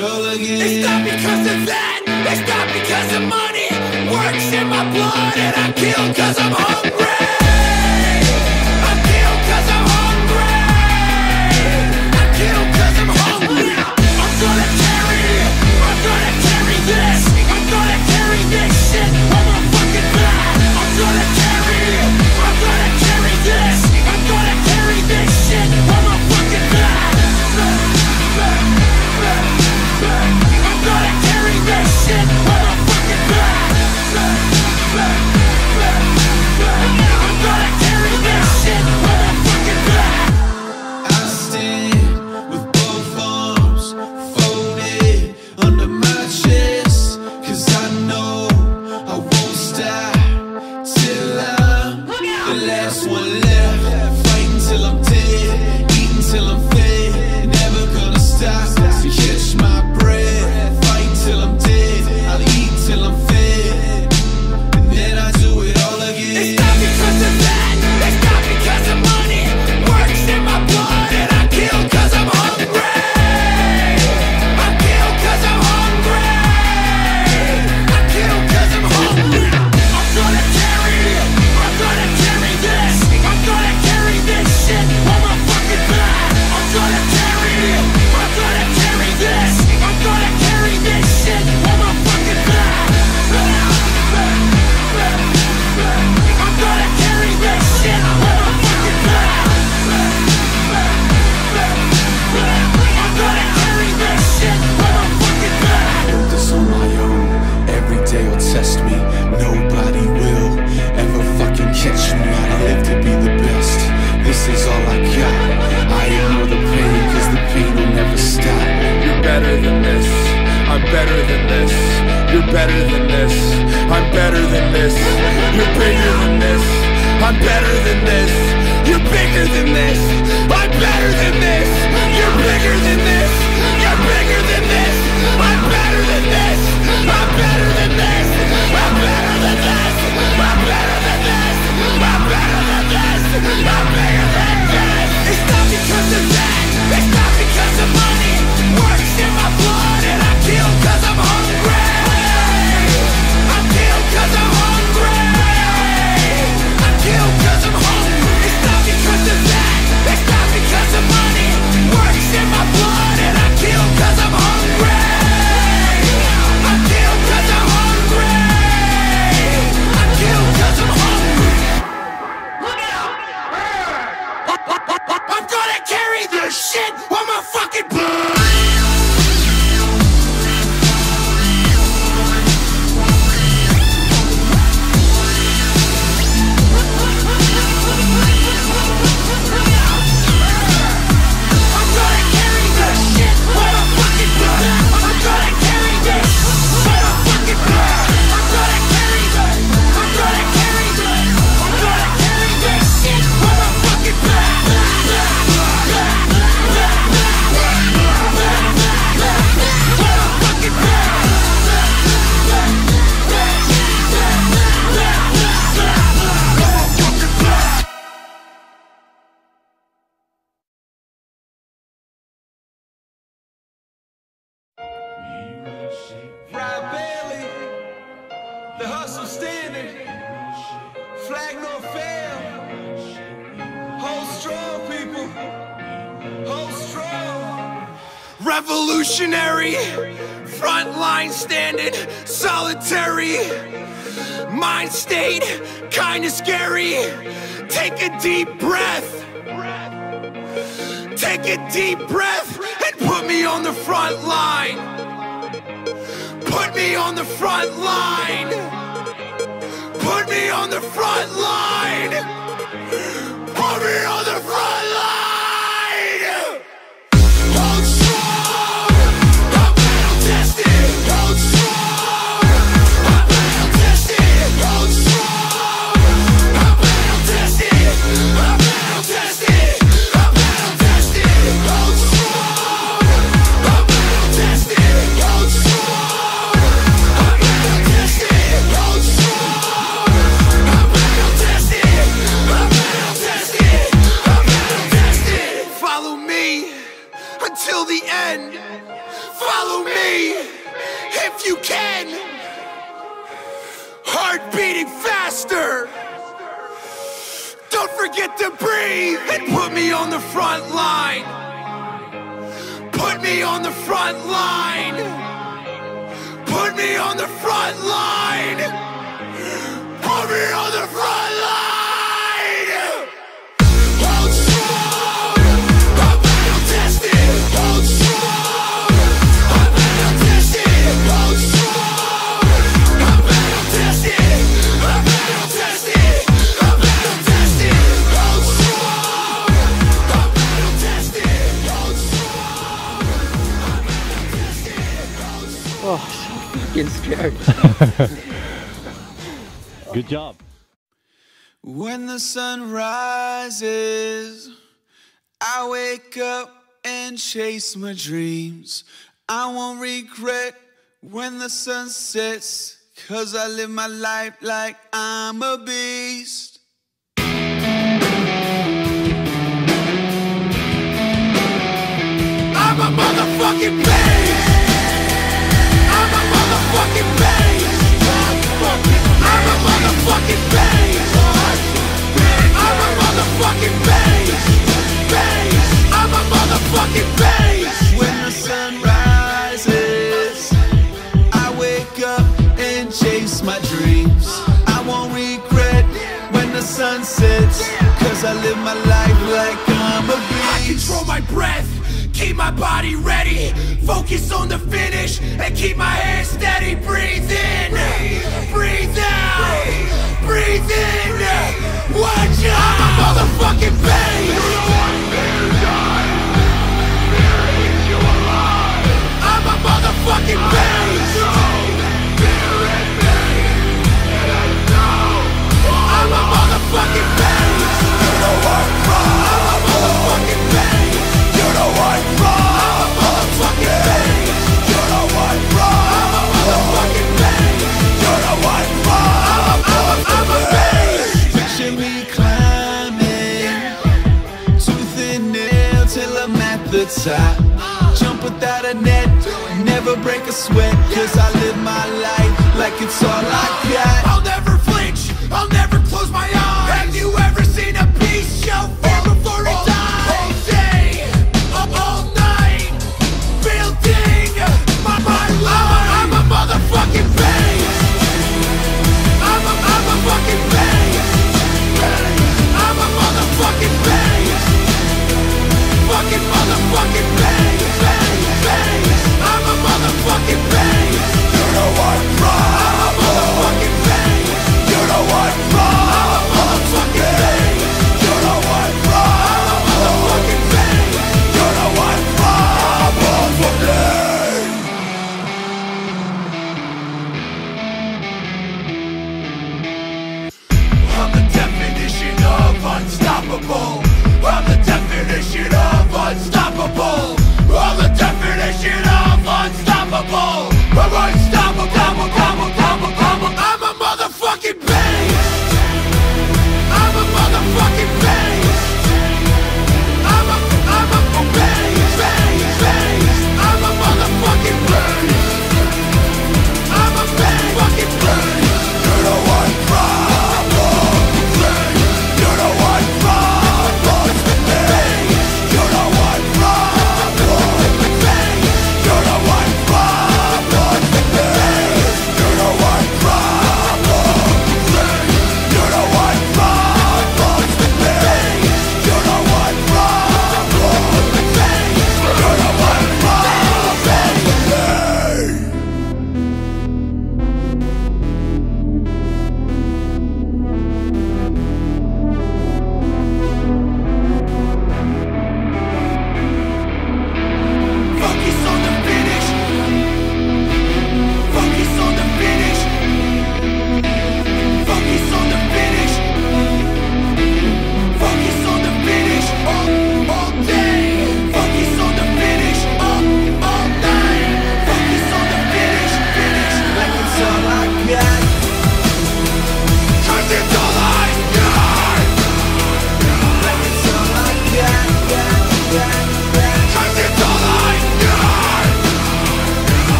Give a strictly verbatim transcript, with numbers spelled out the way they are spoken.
it all again. It's not because of that, it's not because of money. Works in my blood and I kill cause I'm hungry. I kill cause I'm hungry. I kill cause I'm hungry. I'm gonna carry, I'm gonna carry this. I'm gonna carry this shit on my fucking back. I'm gonna carry, I'm gonna carry this. I'm gonna carry this shit on my fucking back. I'm gonna carry this shit on my fucking back. I'm gonna carry this shit on my fucking back. I stand with both arms folded under my chest, cause I know I won't stop till I'm the last one left. Fighting till I'm dead, eating till I'm fed, never gonna stop to catch my breath. Fighting till I'm dead, I'll eat till I'm fed, and then I do it all again. It's not because of that, it's not because of money. Works in my blood and I kill cause I'm hungry. I kill cause I'm hungry. I kill cause I'm hungry. I'm gonna carry, I'm gonna carry this. I'm gonna carry this shit on my fucking back. I'm gonna carry, I'm gonna carry this. I'm gonna carry this shit on my fucking back. I'm gonna carry this shit on my fucking back. I'm gonna carry this shit on my fucking back. I built this on my own, every day will test me. Nobody will ever fucking catch me. I live to be the best, this is all I got. I ignore the pain, cause the pain will never stop. You're better than this, I'm better than this. You're better than this, I'm better than this. You're bigger than this, I'm better than this. You're bigger than this, I'm better than this. You're bigger than this, you're bigger than this. I'm better than this, I'm better than this. I'm better than this, I'm better than this. I'm better than this, I'm bigger than this. It's not because of that, it's not because of money. Works in my blood and I kill cause I'm hungry. I kill cause I'm hungry. I kill cause I'm hungry. It's not because of that, it's not because of money. Works in my blood and I kill cause I'm hungry. I kill cause I'm hungry. I kill cause I'm hungry. I'm gonna carry this shit on my fucking blood. The hustle standing, flag no fail. Hold strong, people. Hold strong. Revolutionary, front line standing, solitary. Mind state, kinda scary. Take a deep breath. Take a deep breath and put me on the front line. Put me on the front line. Put me on the front line. Put me on the front line. Hold strong. I'm battle tested. Hold strong. I'm battle tested. Hold strong. I'm battle tested. I'm battle tested. I'm battle tested. Hold strong. I'm battle tested. Hold strong. I'm battle tested. Hold strong. I'm battle tested. I'm battle tested. I'm battle tested. me if you can. Heart beating faster. Don't forget to breathe and put me on the front line. Put me on the front line. Put me on the front line. Put me on the front line. Hold strong. I'm battle tested. Hold strong. I'm battle tested. Hold strong. I'm battle tested. I'm battle tested. I'm battle tested. Hold strong. I'm battle tested. Hold strong. I'm battle tested. Hold strong. Oh, so fucking scared. Good job. When the sun rises, I wake up and chase my dreams. I won't regret when the sun sets, 'cause I live my life like I'm a beast. I'm a motherfucking beast. I'm a motherfucking beast. I'm a motherfucking beast. I'm a motherfucking beast. Beast. I'm a motherfucking beast. When the sun rises, I wake up and chase my dreams. I won't regret when the sun sets, 'cause I live my life like I'm a beast. I control my breath, keep my body ready, focus on the finish, and keep my hands steady. Breathe in, breathe out, breathe in. Watch out! I'm a motherfucking beast. I'm a motherfucking beast. I'm a motherfucking beast. You know I'm wrong. I'm a motherfucking beast. You know I'm wrong. I'm a motherfucking beast. You know I'm wrong. I'm a motherfucking beast. You know I'm wrong. I'm a, I'm a beast. Picture me climbing, tooth and nail till I'm at the top. Jump without a net, never break a sweat, 'cause I live my life like it's all I got. I'll never flinch, I'll never close my eyes. Have you ever seen a beast show?